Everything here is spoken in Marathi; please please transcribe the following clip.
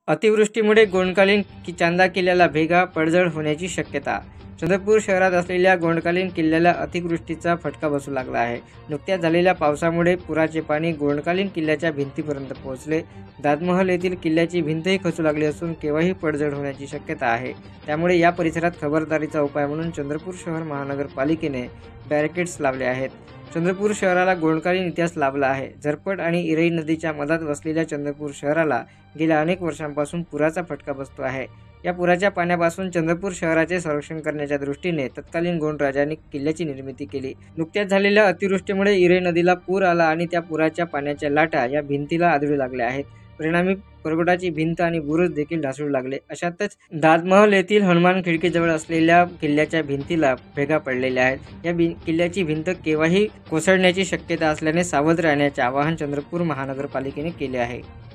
अतिवृष्टीमुळे गोंडकालीन चांदा किल्ल्याला भेगा पडझड होण्याची शक्यता। चंद्रपूर शहरात असलेल्या गोंडकालीन किल्ल्याला अतिवृष्टीचा फटका बसू लागला आहे। नुकत्याच झालेल्या पावसामुळे पुराचे पाणी गोंडकालीन किल्ल्याच्या भिंतीपर्यंत पोहोचले। दादमहल येथील किल्ल्याची भिंतही खचू लागली असून केव्हाही पडझड होण्याची शक्यता आहे। त्यामुळे या परिसरात खबरदारीचा उपाय म्हणून चंद्रपूर शहर महानगरपालिकेने बॅरिकेड्स लावले आहेत। चंद्रपूर शहराला गोंडकालीन इतिहास लाभला आहे। झरपट आणि इरई नदीच्या मधात वसलेल्या चंद्रपूर शहराला गेल्या अनेक वर्षांपासून पुराचा फटका बसतो आहे। या पुराच्या पाण्यापासून चंद्रपूर शहराचे संरक्षण करण्याच्या दृष्टीने तत्कालीन गोंड राजांनी किल्ल्याची निर्मिती केली। नुकत्याच झालेल्या अतिवृष्टीमुळे इरई नदीला पूर आला आणि त्या पुराच्या पाण्याच्या लाटा या भिंतीला आदळू लागल्या आहेत। परिणामी परगोटाची भिंत आणि बुरुज देखील ढासळू लागले। अशातच दादमहल येथील हनुमान खिडकीजवळ असलेल्या किल्ल्याच्या भिंतीला भेगा पडलेल्या आहेत। या किल्ल्याची भिंत केव्हाही कोसळण्याची शक्यता असल्याने सावध राहण्याचे आवाहन चंद्रपूर महानगरपालिकेने केले आहे।